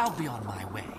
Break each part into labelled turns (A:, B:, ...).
A: I'll be on my way.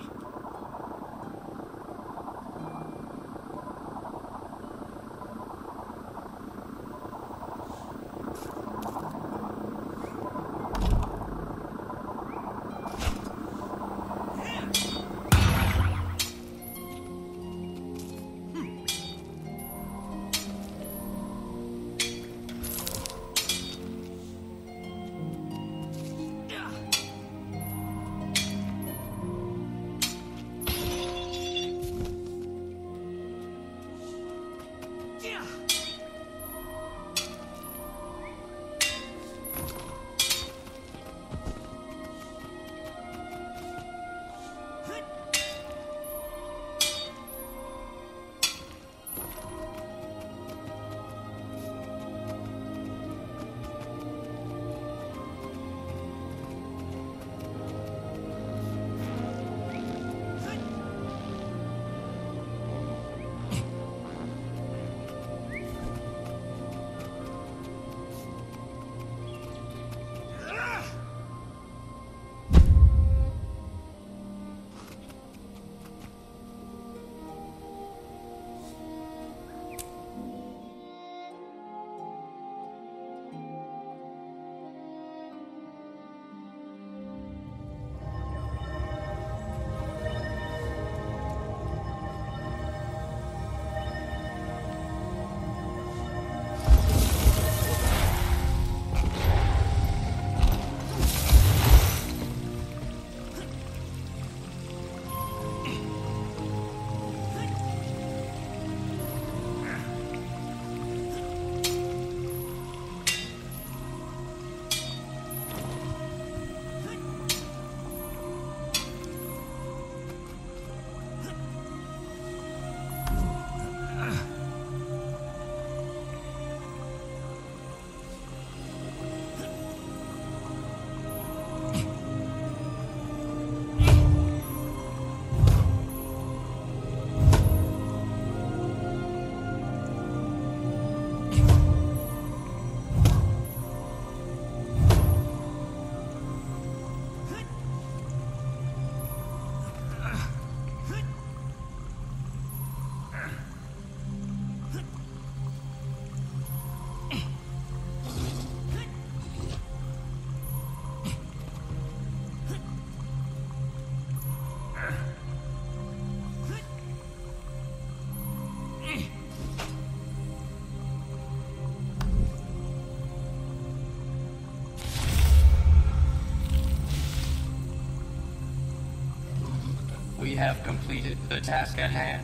B: We have completed the task at hand.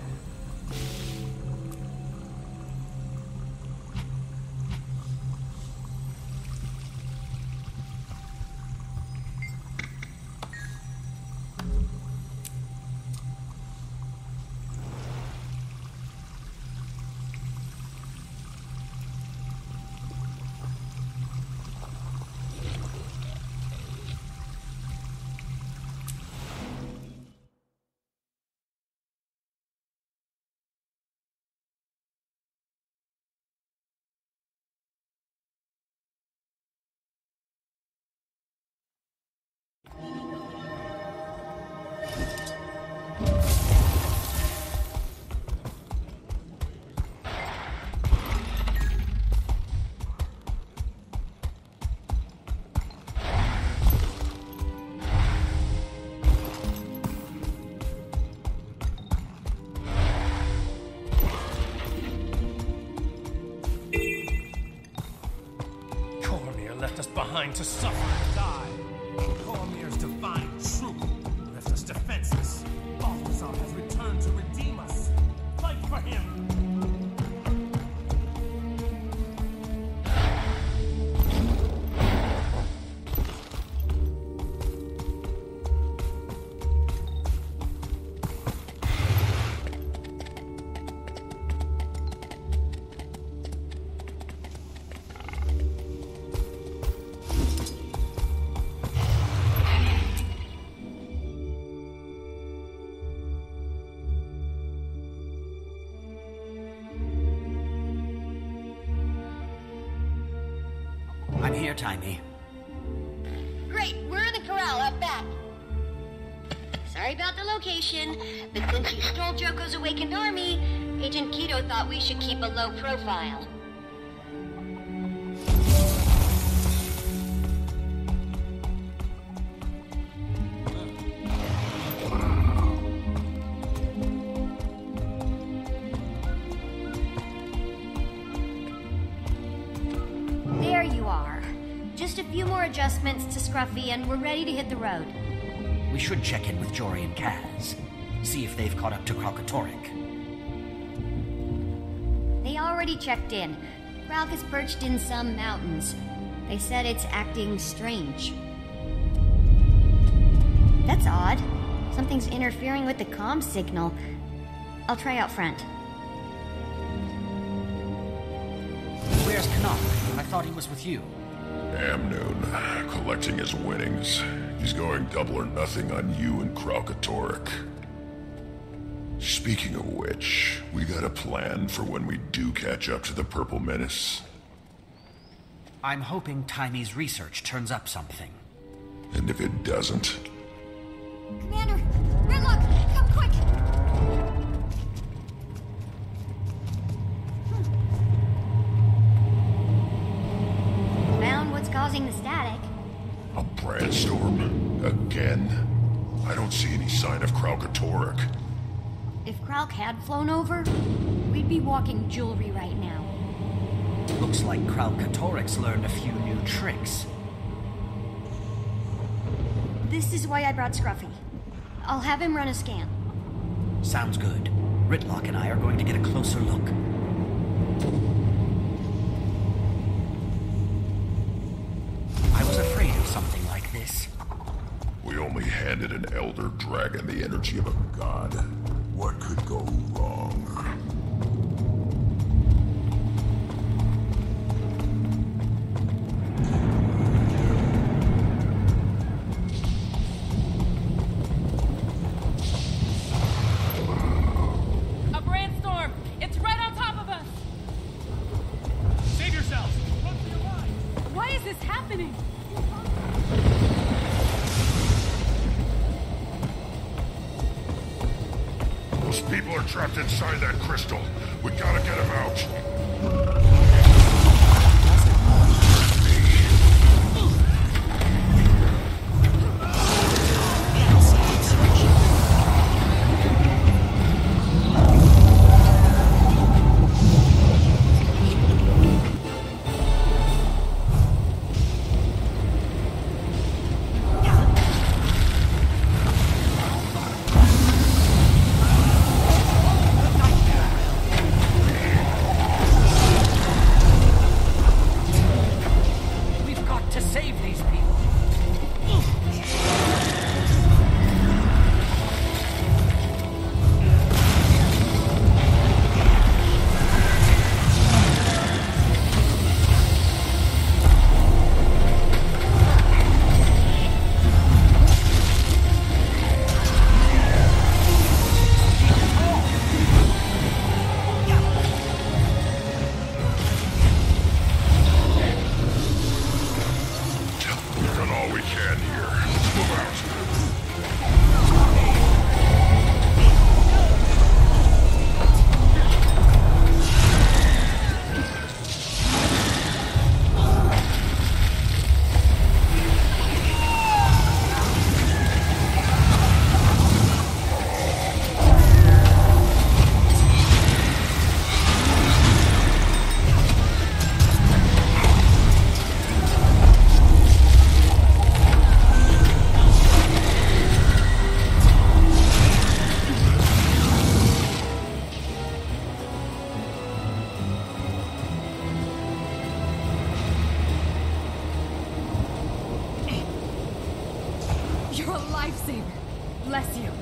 C: Left us behind to suffer and die. Coromir's divine truth left us defenseless. Balthazar has returned to redeem us. Fight for him!
A: I'm here, Tiny.
D: Great, we're in the corral out back. Sorry about the location, but since you stole Joko's awakened army, Agent Kido thought we should keep a low profile. There you are. Just a few more adjustments to Scruffy and we're ready to hit the road.
A: We should check in with Jory and Kaz. See if they've caught up to Kralkatorrik.
D: They already checked in. Ralph is perched in some mountains. They said it's acting strange. That's odd. Something's interfering with the comm signal. I'll try out front.
A: Where's Canuck? I thought he was with you.
E: Amnoon, collecting his winnings. He's going double or nothing on you and Kralkatorrik. Speaking of which, we got a plan for when we do catch up to the Purple Menace.
A: I'm hoping Timy's research turns up something.
E: And if it doesn't...
D: Commander! Redlock! Come quick! Found what's causing the static.
E: A brandstorm? Again? I don't see any sign of Kralkatorrik.
D: If Kralk had flown over, we'd be walking jewelry right now.
A: Looks like Kralkatorrik's learned a few new tricks.
D: This is why I brought Scruffy. I'll have him run a scan.
A: Sounds good. Ritlock and I are going to get a closer look. I was afraid of something like this.
E: We only handed an elder dragon the energy of a god. What could go wrong?
F: A brandstorm! It's right on top of us!
C: Save yourselves! Run for your lives!
F: Why is this happening?
E: Those people are trapped inside that crystal. We gotta get them out.
A: We've got to save these people.
E: We've done all we can here. Move out.
F: You're a lifesaver. Bless you.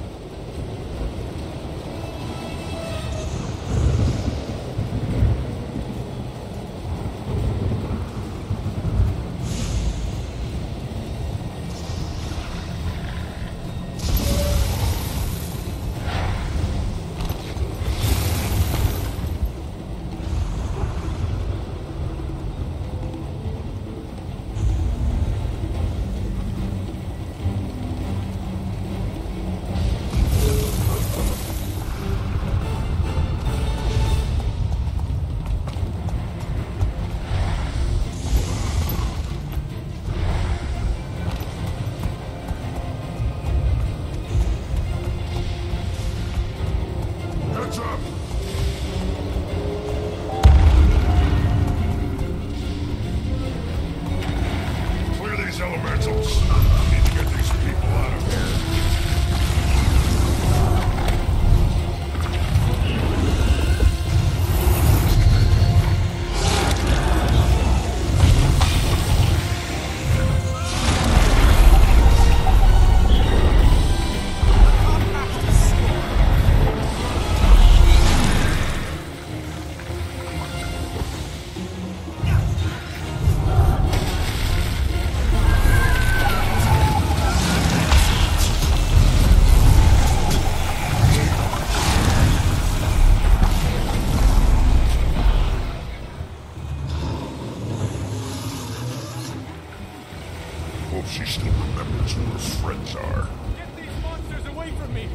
E: hope she still remembers who her friends are.
C: Get these monsters away from me!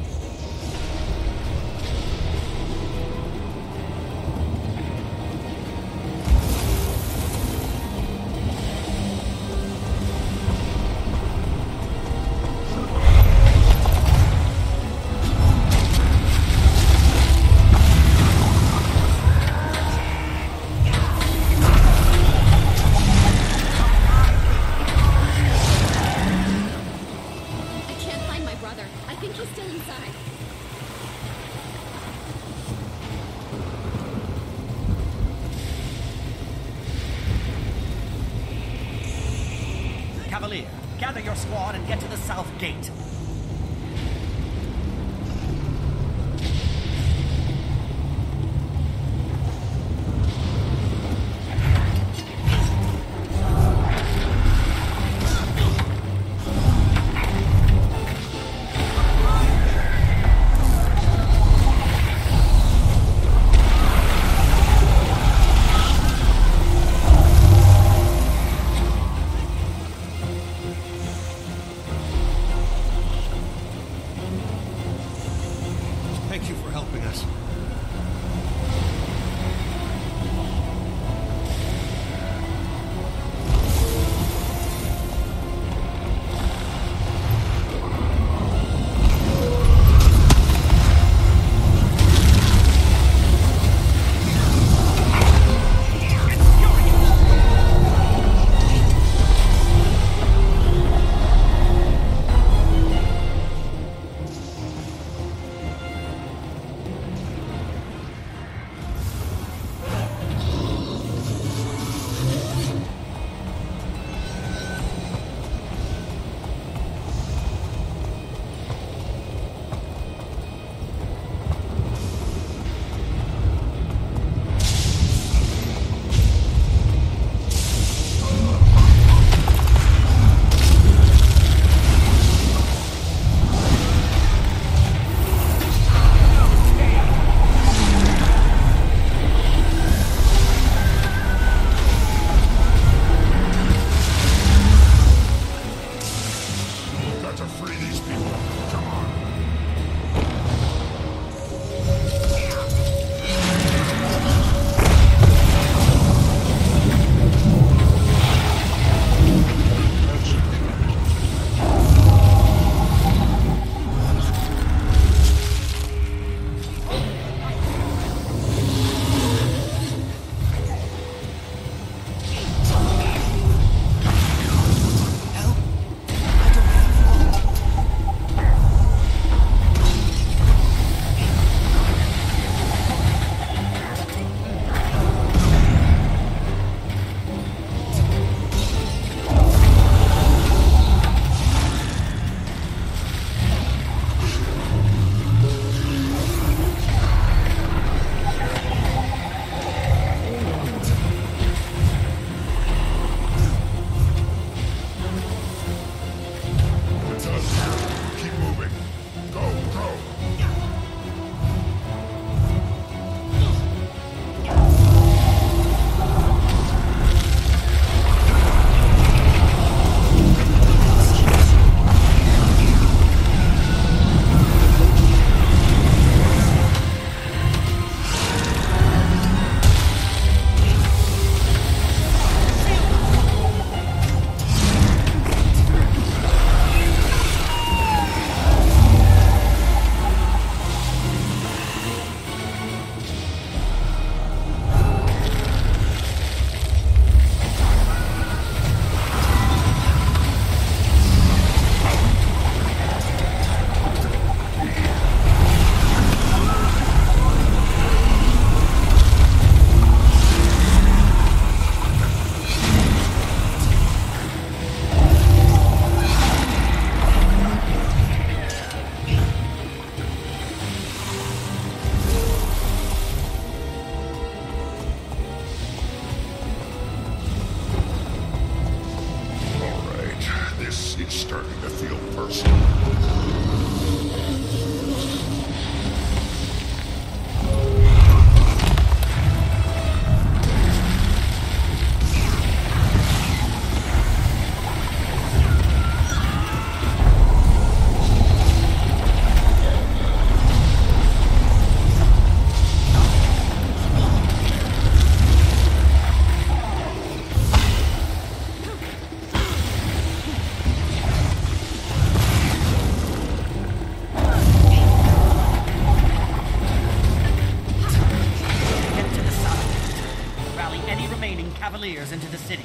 A: Cavalier, gather your squad and get to the south gate. rally any remaining Cavaliers into the city.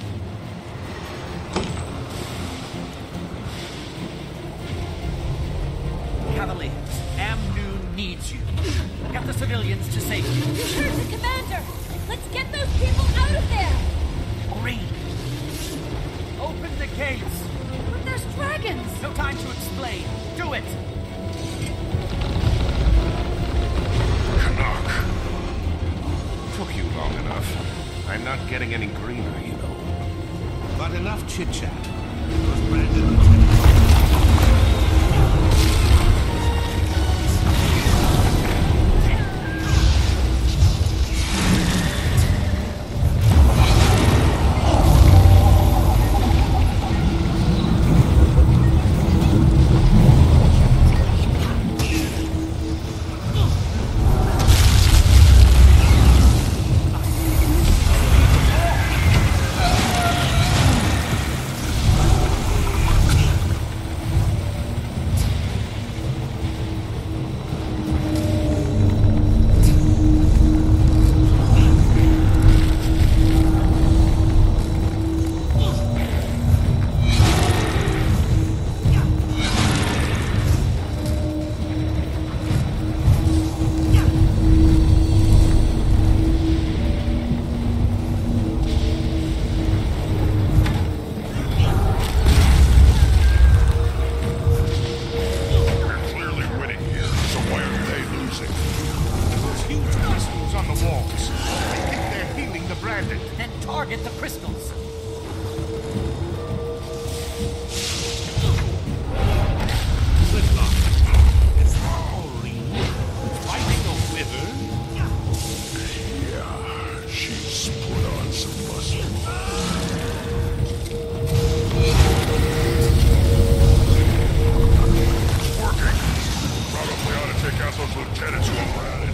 A: Cavaliers, Amnoon needs you. Get the civilians to safety.
F: Here's the commander! Let's get those people out of there!
A: Green, open the gates.
F: But there's dragons!
A: No time to explain. Do it!
G: Knock. Took you long enough. I'm not getting any greener, you know.
C: But enough chit-chat. Those branded lieutenants.
A: Then target the crystals.
C: Fighting a wither?
E: Yeah, she's put on some muscle. Working. Probably ought to take out those lieutenants while we're at it.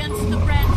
F: Silence the branding.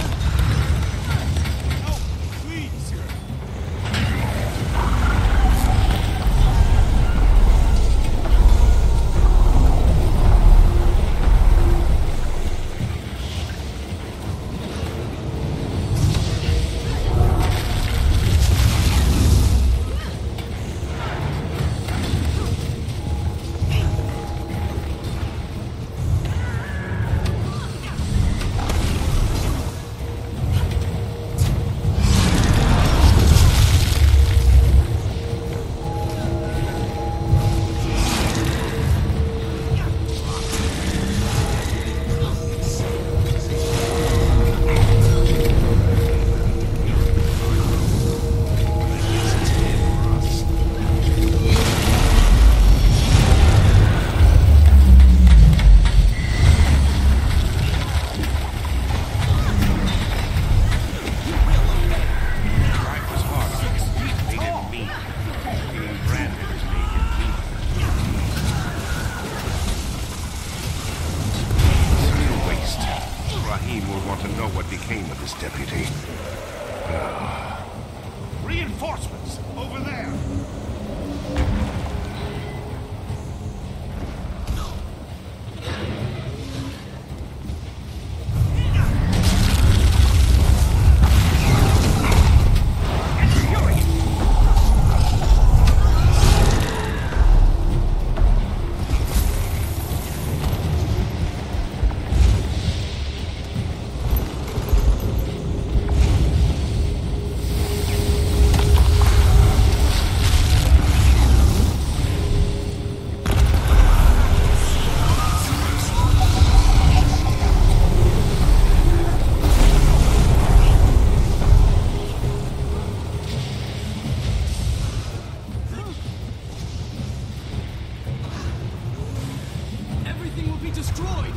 G: Reinforcements over there.
C: Everything will be destroyed!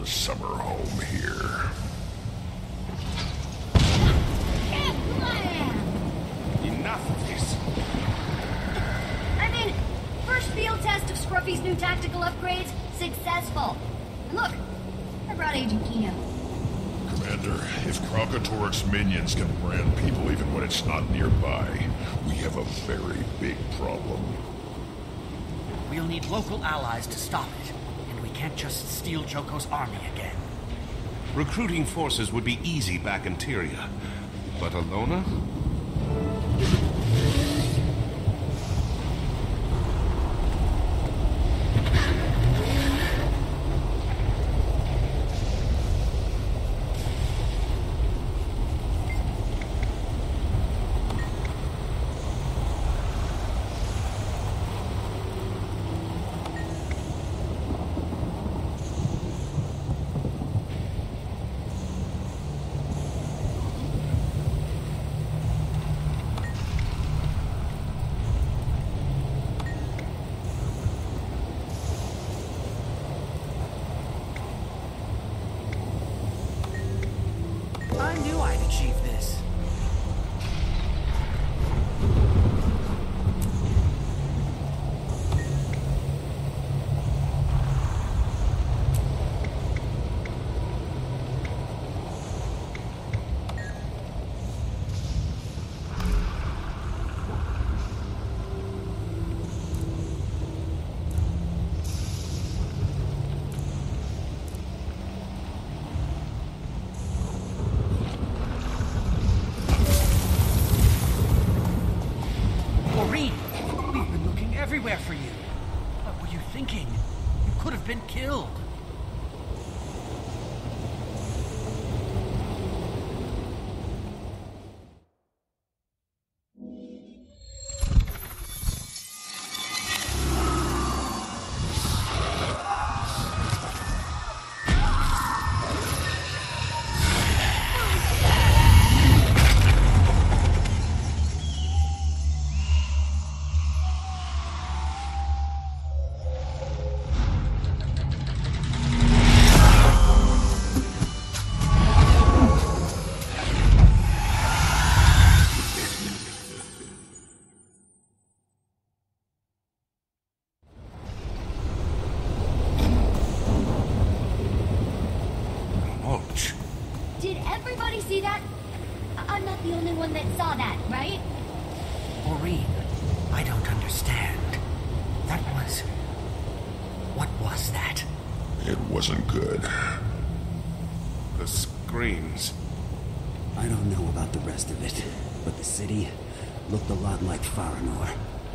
E: a summer home here.
G: Enough of this.
D: I mean, first field test of Scruffy's new tactical upgrades, successful. And look, I brought Agent Keto.
E: Commander, if Kralkator's minions can brand people even when it's not nearby, we have a very big problem.
A: We'll need local allies to stop it, and we can't just steal Joko's army again.
G: Recruiting forces would be easy back in Tyria. But Alona?
A: I knew I'd achieve this. Maureen, we've been looking everywhere for you. What were you thinking? You could have been killed.
D: Did everybody see that? I'm not the only one that saw that, right?
A: Maureen, I don't understand. That was... What was that?
E: It wasn't good.
G: The screams.
H: I don't know about the rest of it, but the city looked a lot like Faranor.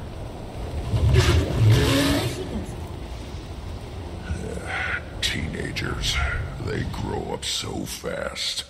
E: Teenagers. They grow up so fast.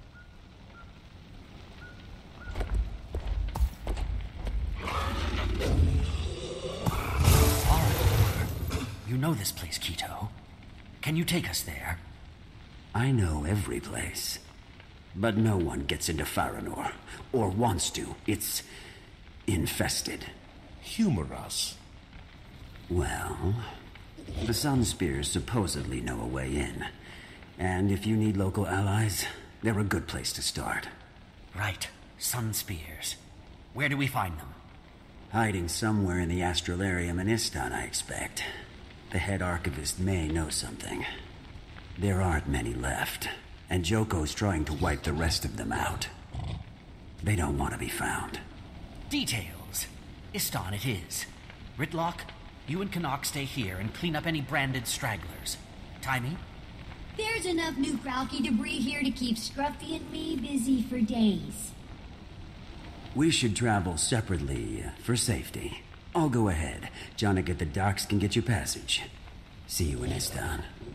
A: You know this place, Keto. Can you take us there?
H: I know every place. But no one gets into Faranor. Or wants to. It's... infested.
G: Humor us.
H: Well... the Sunspears supposedly know a way in. And if you need local allies, they're a good place to start.
A: Right. Sunspears. Where do we find them?
H: Hiding somewhere in the Astralarium in Istan, I expect. The head archivist may know something. There aren't many left, and Joko's trying to wipe the rest of them out. They don't want to be found.
A: Details. Istan it is. Ritlock, you and Canuck stay here and clean up any branded stragglers. Timey?
D: There's enough new Kralky debris here to keep Scruffy and me busy for days.
H: We should travel separately for safety. I'll go ahead. Jonik at the docks can get you passage. See you in Istan.